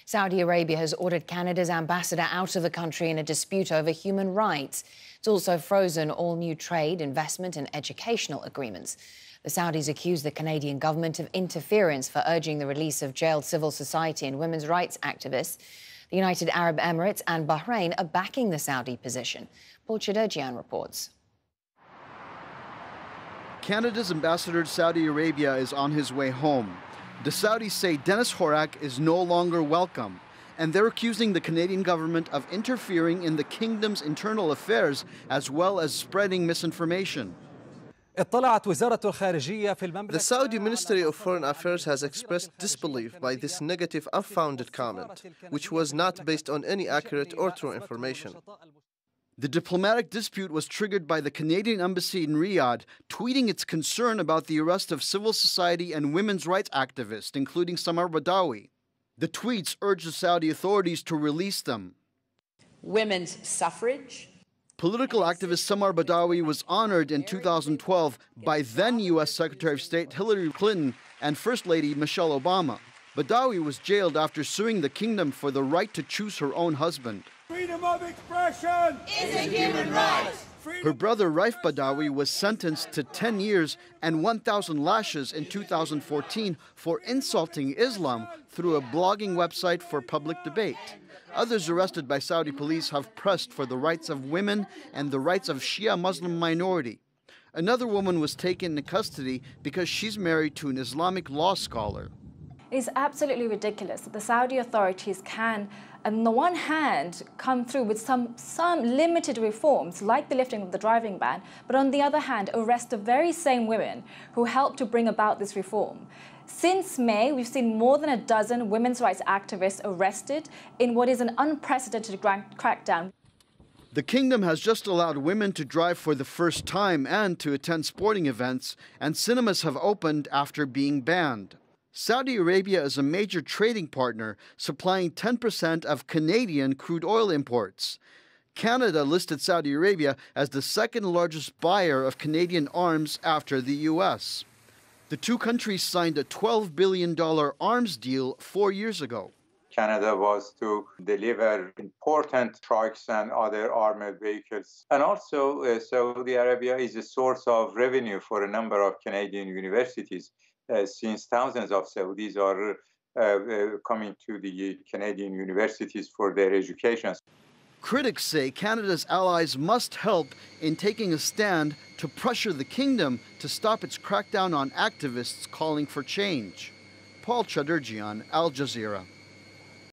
Saudi Arabia has ordered Canada's ambassador out of the country in a dispute over human rights. It's also frozen all new trade, investment and educational agreements. The Saudis accuse the Canadian government of interference for urging the release of jailed civil society and women's rights activists. The United Arab Emirates and Bahrain are backing the Saudi position. Paul Chaderjian reports. Canada's ambassador to Saudi Arabia is on his way home. The Saudis say Denis Horak is no longer welcome, and they're accusing the Canadian government of interfering in the kingdom's internal affairs as well as spreading misinformation. The Saudi Ministry of Foreign Affairs has expressed disbelief by this negative, unfounded comment, which was not based on any accurate or true information. The diplomatic dispute was triggered by the Canadian embassy in Riyadh tweeting its concern about the arrest of civil society and women's rights activists, including Samar Badawi. The tweets urged the Saudi authorities to release them. Women's suffrage. Political activist Samar Badawi was honored in 2012 by then U.S. Secretary of State Hillary Clinton and First Lady Michelle Obama. Badawi was jailed after suing the kingdom for the right to choose her own husband. Freedom of expression is a human right. Her brother Raif Badawi was sentenced to 10 years and 1,000 lashes in 2014 for insulting Islam through a blogging website for public debate. Others arrested by Saudi police have pressed for the rights of women and the rights of Shia Muslim minority. Another woman was taken into custody because she's married to an Islamic law scholar. It's absolutely ridiculous that the Saudi authorities can, on the one hand, come through with some limited reforms, like the lifting of the driving ban, but on the other hand, arrest the very same women who helped to bring about this reform. Since May, we've seen more than a dozen women's rights activists arrested in what is an unprecedented crackdown. The kingdom has just allowed women to drive for the first time and to attend sporting events, and cinemas have opened after being banned. Saudi Arabia is a major trading partner, supplying 10% of Canadian crude oil imports. Canada listed Saudi Arabia as the second largest buyer of Canadian arms after the U.S. The two countries signed a $12 billion arms deal 4 years ago. Canada was to deliver important trucks and other armored vehicles. And also, Saudi Arabia is a source of revenue for a number of Canadian universities. Since thousands of Saudis are coming to the Canadian universities for their education. Critics say Canada's allies must help in taking a stand to pressure the kingdom to stop its crackdown on activists calling for change. Paul Chaderjian, Al Jazeera.